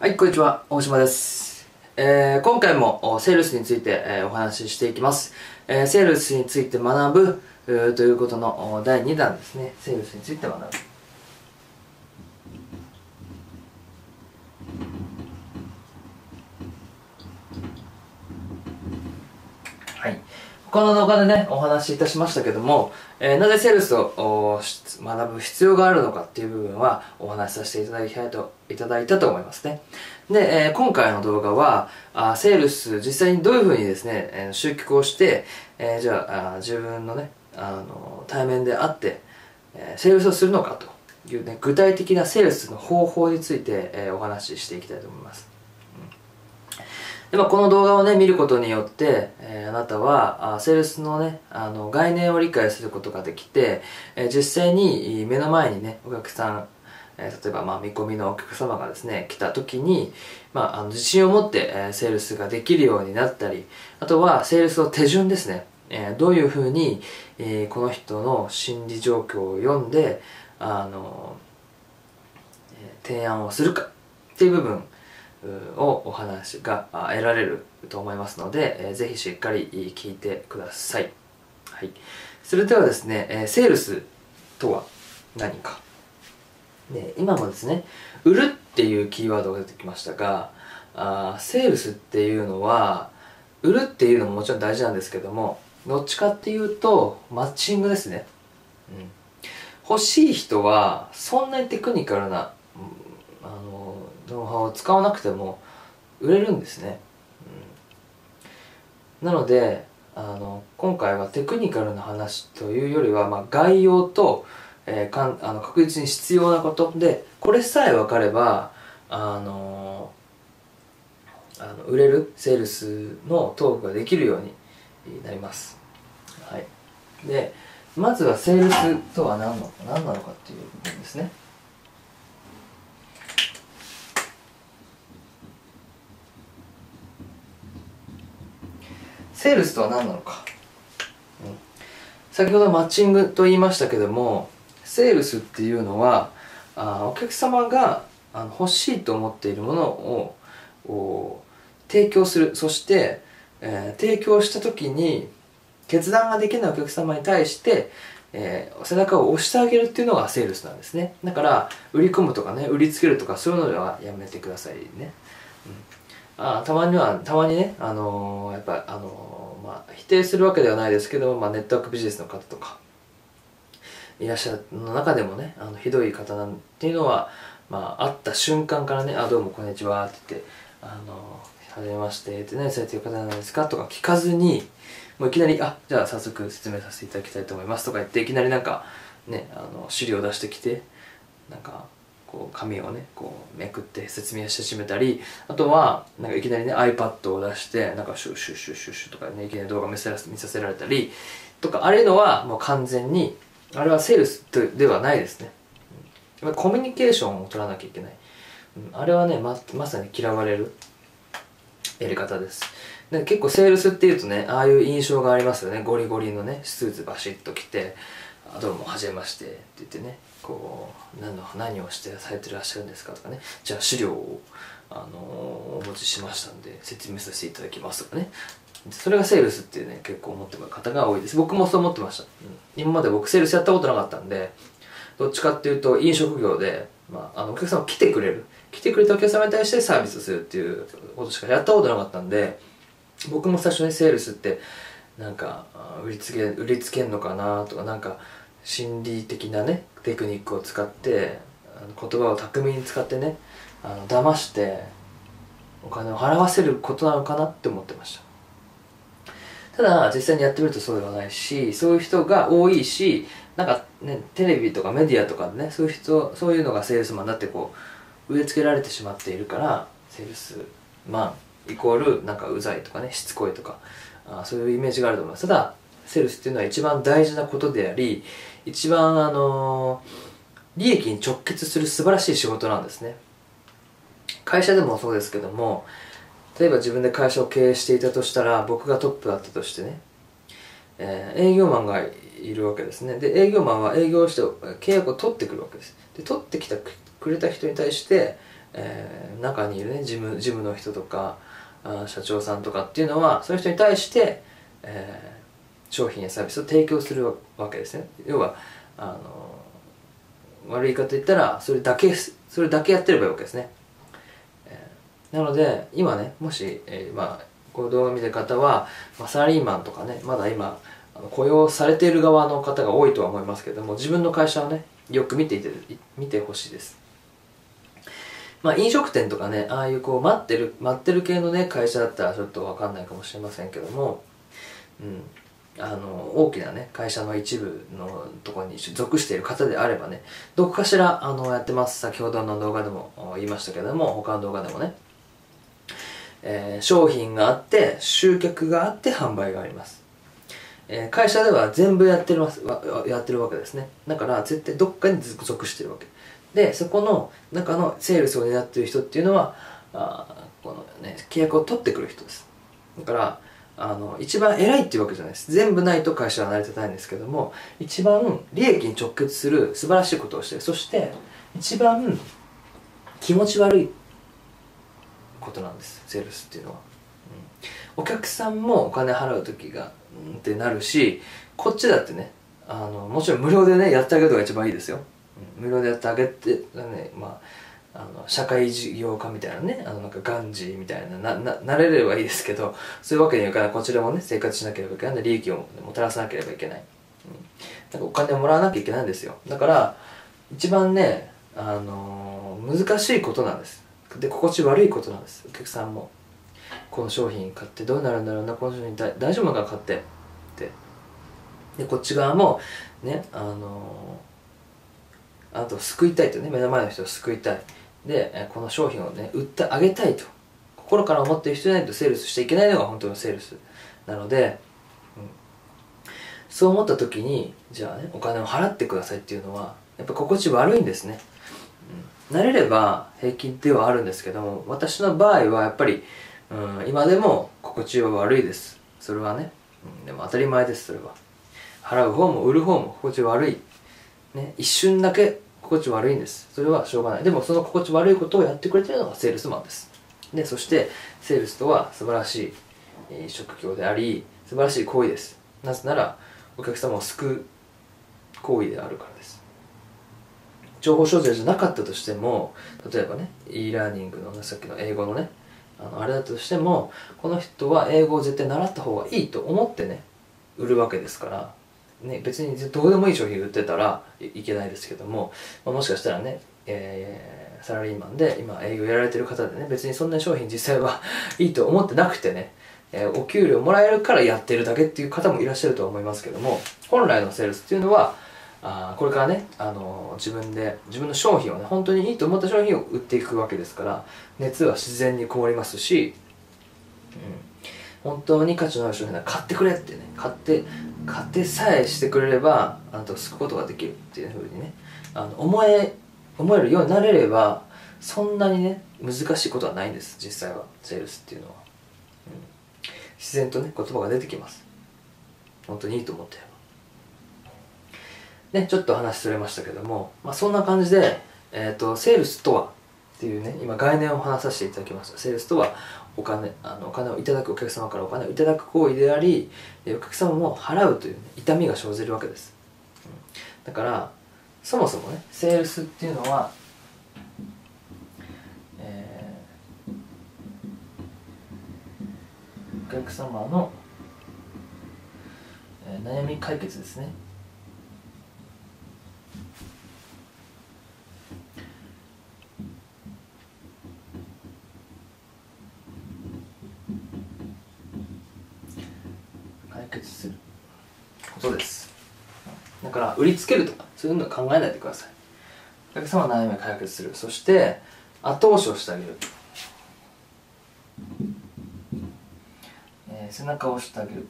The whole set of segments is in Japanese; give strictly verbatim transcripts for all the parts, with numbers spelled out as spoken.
はい、こんにちは。大島です。えー、今回もセールスについて、えー、お話ししていきます。えー、セールスについて学ぶということのだいにだんですね。セールスについて学ぶ。はい。他の動画でね、お話しいたしましたけども、えー、なぜセールスを学ぶ必要があるのかっていう部分はお話しさせていただきたいと、いただいたと思いますね。で、えー、今回の動画は、あセールス、実際にどういうふうにですね、えー、集客をして、えー、じゃあ、自分のね、あの、対面で会って、えー、セールスをするのかというね、具体的なセールスの方法について、えー、お話ししていきたいと思います。でまあ、この動画をね見ることによって、えー、あなたはあセールスのねあの概念を理解することができて、えー、実際に目の前にねお客さん、えー、例えばまあ見込みのお客様がですね来た時に、まあ、あの自信を持って、えー、セールスができるようになったり、あとはセールスの手順ですね、えー、どういうふうに、えー、この人の心理状況を読んであの、えー、提案をするかっていう部分をお話が得られると思いますので、えー、ぜひしっかり聞いてください。はい、それではですね、えー、セールスとは何か。で今もですね、売るっていうキーワードが出てきましたが、あセールスっていうのは、売るっていうのももちろん大事なんですけども、どっちかっていうと、マッチングですね。うん、欲しい人は、そんなにテクニカルな、あのノウハウを使わなくても売れるんですね、うん、なのであの今回はテクニカルな話というよりは、まあ、概要と、えー、かんあの確実に必要なことで、これさえ分かればあのあの売れるセールスのトークができるようになります。はい、でまずはセールスとは何の何なのかっていう部分ですね。セールスとは何なのか、うん、先ほどマッチングと言いましたけども、セールスっていうのはあお客様があの欲しいと思っているものを提供する、そして、えー、提供した時に決断ができないお客様に対して、えー、背中を押してあげるっていうのがセールスなんですね。だから売り込むとかね、売りつけるとかそういうのではやめてくださいね。うん、あたまにはたまにね、あのー、やっぱあのーまあ、否定するわけではないですけど、まあ、ネットワークビジネスの方とかいらっしゃるの中でもね、あのひどい方なんていうのは、まあ、会った瞬間からね「あどうもこんにちは」って言って「あのはじめまして」って何されてる方なんですかとか聞かずに、もういきなり「あじゃあ早速説明させていただきたいと思います」とか言って、いきなりなんかねあの資料を出してきて、なんかこう紙をねこうめくって説明し始めたり、あとはなんかいきなりね iPad を出してなんかシュッシュッシュッシュッシュとかねいきなり動画見せら見させられたりとか、あれのはもう完全にあれはセールスではないですね。やっぱコミュニケーションを取らなきゃいけない、うん、あれはね ま, まさに嫌われるやり方です。で結構セールスっていうとね、ああいう印象がありますよね。ゴリゴリのねスーツバシッと着て「どうもはじめまして」って言ってね、こう 何, の何をしてされてらっしゃるんですかとかね、じゃあ資料を、あのー、お持ちしましたんで説明させていただきますとかね、それがセールスっていうね結構思ってる方が多いです。僕もそう思ってました、うん、今まで僕セールスやったことなかったんで、どっちかっていうと飲食業で、まあ、あのお客様来てくれる来てくれたお客様に対してサービスをするっていうことしかやったことなかったんで、僕も最初にセールスってなんか売りつけ売りつけんのかなとか、なんか心理的なねテクニックを使ってあの言葉を巧みに使ってねあの騙してお金を払わせることなのかなって思ってました。ただ実際にやってみるとそうではないし、そういう人が多いし、なんかねテレビとかメディアとかでねそういう人そういうのがセールスマンだってこう植え付けられてしまっているから、セールスマンイコールなんかうざいとかねしつこいとか、あそういうイメージがあると思います。ただセールスっていうのは一番大事なことであり、一番あのー、利益に直結する素晴らしい仕事なんですね。会社でもそうですけども、例えば自分で会社を経営していたとしたら、僕がトップだったとしてね、えー、営業マンがいるわけですね。で営業マンは営業して契約を取ってくるわけです。で取ってきたくれた人に対して、えー、 中にいるね事務事務の人とかあ社長さんとかっていうのはそういう人に対して、えー、商品やサービスを提供するわけですね。要はあの悪い言い方言ったらそれだけそれだけやってればいいわけですね。えー、なので今ねもし、えー、まあこの動画を見てる方は、まあ、サラリーマンとかねまだ今雇用されている側の方が多いとは思いますけれども、自分の会社をねよく見ていて見てほしいです。まあ飲食店とかねああいうこう待ってる待ってる系のね会社だったらちょっと分かんないかもしれませんけども、うん、あの大きなね会社の一部のところに属している方であればねどこかしらあのやってます。先ほどの動画でも言いましたけども他の動画でもね、えー、商品があって集客があって販売があります。えー、会社では全部やってるやってるわけですね。だから絶対どっかに属してるわけで、そこの中のセールスを担っている人っていうのはあこの、ね、契約を取ってくる人です。だからあの一番偉いっていうわけじゃないです。全部ないと会社は成り立たないんですけども、一番利益に直結する素晴らしいことをしている、そして一番気持ち悪いことなんです、セールスっていうのは。うん、お客さんもお金払う時がうんってなるし、こっちだってねあのもちろん無料でねやってあげるのが一番いいですよ。うん、無料でやってあげて、ね、まああの社会事業家みたいなね、あのなんかガンジーみたいななななれればいいですけど、そういうわけにはいかない。こちらもね生活しなければいけない、利益をもたらさなければいけない。うん、なんかお金をもらわなきゃいけないんですよ。だから一番ね、あのー、難しいことなんです。で心地悪いことなんです。お客さんもこの商品買ってどうなるんだろうな、この商品大大丈夫なのか買ってってでこっち側もねあのー、あなたを救いたいとね、目の前の人を救いたいでこの商品をね売ってあげたいと心から思っている人じゃないとセールスしちゃいけないのが本当のセールスなので、うん、そう思った時にじゃあねお金を払ってくださいっていうのはやっぱ心地悪いんですね。うん、慣れれば平気ではあるんですけども、私の場合はやっぱり、うん、今でも心地は悪いです。それはね、うん、でも当たり前です。それは払う方も売る方も心地悪い、ね、一瞬だけ心地悪いんです。それはしょうがない。でもその心地悪いことをやってくれてるのがセールスマンです。でそしてセールスとは素晴らしい、えー、職業であり素晴らしい行為です。なぜならお客様を救う行為であるからです。情報商材じゃなかったとしても、例えばね e ラーニングのさっきの英語のねあのあれだったとしても、この人は英語を絶対習った方がいいと思ってね売るわけですから、ね、別にどうでもいい商品売ってたら い, いけないですけども、まあ、もしかしたらね、えー、サラリーマンで今営業やられてる方でね別にそんな商品実際はいいと思ってなくてね、えー、お給料もらえるからやってるだけっていう方もいらっしゃるとは思いますけども、本来のセールスっていうのはあこれからね、あのー、自分で自分の商品をね本当にいいと思った商品を売っていくわけですから、熱は自然にこもりますし、うん、本当に価値のある商品は買ってくれってね買って買ってさえしてくれればあなたを救うことができるっていうふうにねあの思え思えるようになれれば、そんなにね難しいことはないんです。実際はセールスっていうのは、うん、自然とね言葉が出てきます。本当にいいと思ってね、ちょっと話それましたけども、まあ、そんな感じで、えーと、セールスとはっていうね今概念を話させていただきました。セールスとはお金あのお金をいただく、お客様からお金をいただく行為であり、お客様も払うという、ね、痛みが生じるわけです。うん、だからそもそもねセールスっていうのは、えー、お客様の、えー、悩み解決ですね。解決することです。だから売りつけるとかそういうのは考えないでください。お客様の悩みを解決する、そして後押しをしてあげる、えー、背中を押してあげる、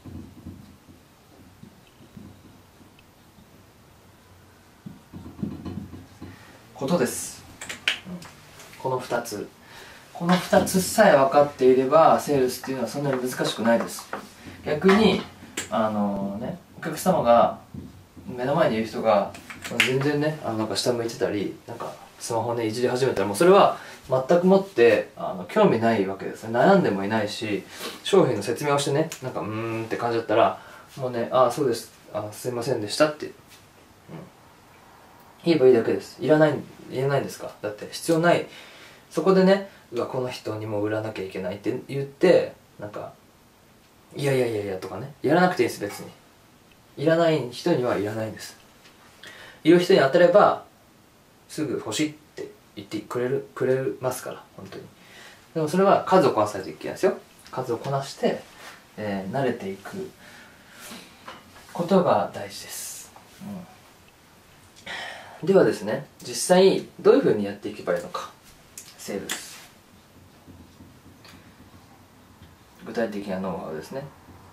ことです。このふたつこのふたつさえ分かっていればセールスっていうのはそんなに難しくないです。逆にあのねお客様が目の前にいる人が全然ねあのなんか下向いてたりなんかスマホねいじり始めたらもうそれは全くもってあの興味ないわけですね。悩んでもいないし、商品の説明をしてね、なんかうーんって感じだったらもうね、ああそうです、あすいませんでしたって、うん、言えばいいだけです。いらない、言えないんですか？だって必要ない。そこでね、うわこの人にも売らなきゃいけないって言って、なんかいやいやいやいやとかね、やらなくていいです。別にいらない人にはいらないんです。いる人に当たればすぐ欲しいって言ってくれるくれますから、本当に。でもそれは数をこなさないといけないですよ。数をこなして、えー、慣れていくことが大事です、うん、ではですね、実際どういうふうにやっていけばいいのか。セールス、具体的なノウハウですね。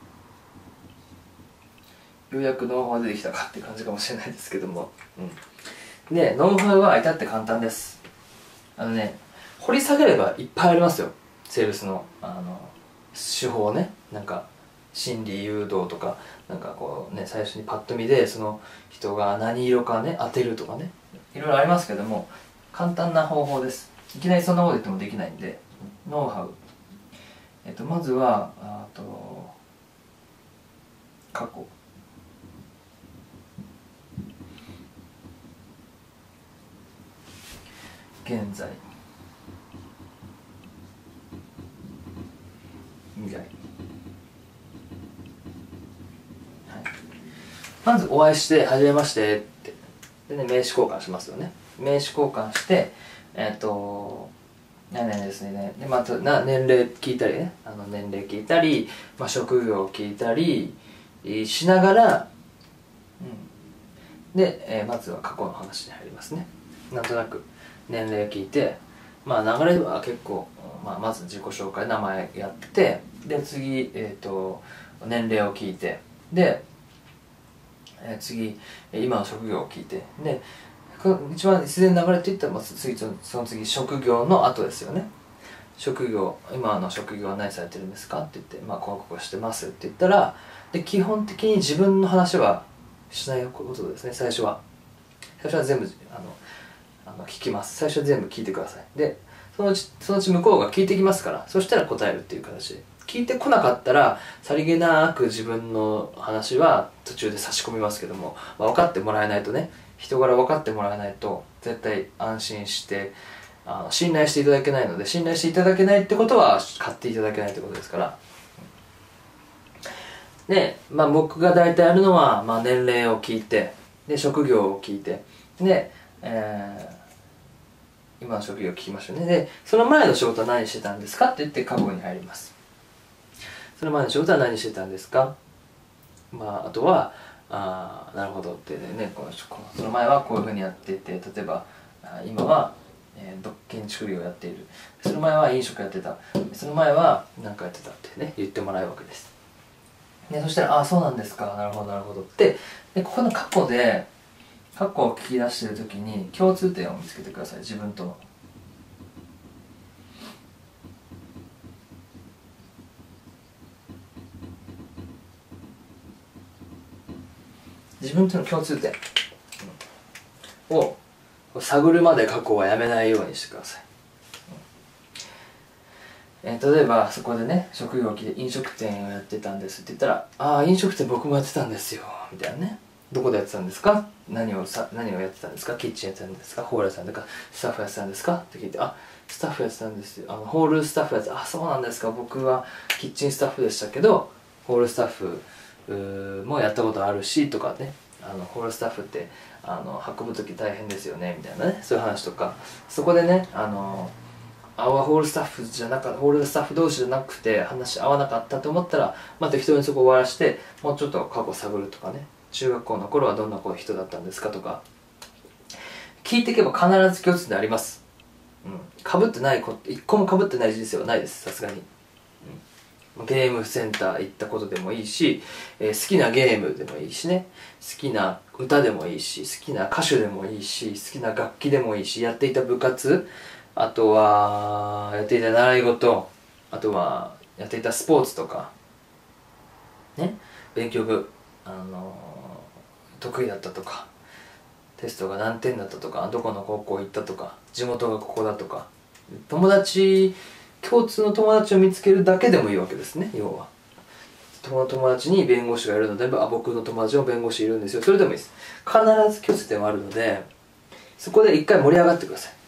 ようやくノウハウ出てきたかって感じかもしれないですけども、うん、でノウハウは至って簡単です。あのね、掘り下げればいっぱいありますよ。セールスのあの手法ね。なんか心理誘導とか、なんかこうね、最初にパッと見でその人が何色かね当てるとかね、いろいろありますけども、簡単な方法です。いきなりそんなこと言ってもできないんで、ノウハウ、えっとまずはあと過去、現在、未来、はい、まずお会いして「はじめまして」ってで、ね、名刺交換しますよね。名刺交換してえっ、ー、と何々ですね。でまたな年齢聞いたりね、あの年齢聞いたり、まあ、職業を聞いたりしながら、うん、で、えー、まずは過去の話に入りますね。なんとなく年齢聞いて、まあ流れは結構、まあ、まず自己紹介、名前やって、で次、えーと、年齢を聞いて、で、えー、次今の職業を聞いて、で一番自然に流れていったら、まず次その次職業の後ですよね。職業、今の職業は何されてるんですかって言って、まあこのここしてますって言ったら、で基本的に自分の話はしないことですね。最初は最初は全部あのあの聞きます。最初は全部聞いてください。でそのうちそのうち向こうが聞いてきますから、そしたら答えるっていう形で、聞いてこなかったらさりげなく自分の話は途中で差し込みますけども、まあ、分かってもらえないとね、人柄分かってもらえないと絶対安心してあの信頼していただけないので、信頼していただけないってことは買っていただけないってことですから。で、まあ、僕が大体やるのは、まあ、年齢を聞いて、で職業を聞いて、で、えー今の職業を聞きましょうね。でその前の仕事は何してたんですかって言って過去に入ります。その前の仕事は何してたんですか、まあ、あとはあなるほどってね、このその前はこういうふうにやっていて、例えば今は、えー、建築業をやっている、その前は飲食やってた、その前は何かやってたってね言ってもらうわけです。でそしたら「ああそうなんですか、なるほどなるほど」って、でここの過去で過去を聞き出している時に共通点を見つけてください。自分との自分との共通点を探るまで過去はやめないようにしてください。えー、例えばそこでね、職業を聞いて飲食店をやってたんですって言ったら「ああ飲食店僕もやってたんですよ」みたいなね。どこでやってたんですか、何をさ何をやってたんですか、キッチンやってたんですか、ホールやってたんですか、スタッフやってたんですかって聞いて「あスタッフやってたんですよ、あのホールスタッフやってた、あそうなんですか、僕はキッチンスタッフでしたけどホールスタッフもやったことあるし」とかね、あのホールスタッフってあの運ぶ時大変ですよねみたいなね、そういう話とか、そこでね、あのあわホールスタッフじゃなかホールスタッフ同士じゃなくて話合わなかったと思ったら、まあ、適当にそこを終わらしてもうちょっと過去探るとかね、中学校の頃はどんな人だったんですかとか聞いていけば必ず共通点あります。うん、かぶってないこと、一個もかぶってない人生はないです、さすがに。うん、ゲームセンター行ったことでもいいし、えー、好きなゲームでもいいしね、好きな歌でもいいし、好きな歌手でもいいし、好きな楽器でもいいし、やっていた部活、あとはやっていた習い事、あとはやっていたスポーツとかね、勉強部、あのー、得意だったとか、テストが何点だったとか、どこの高校行ったとか、地元がここだとか、 友達共通の友達を見つけるだけでもいいわけですね。要はその友達に弁護士がいるのであ僕の友達も弁護士いるんですよ、それでもいいです。必ず共通点はあるので、そこで一回盛り上がってください。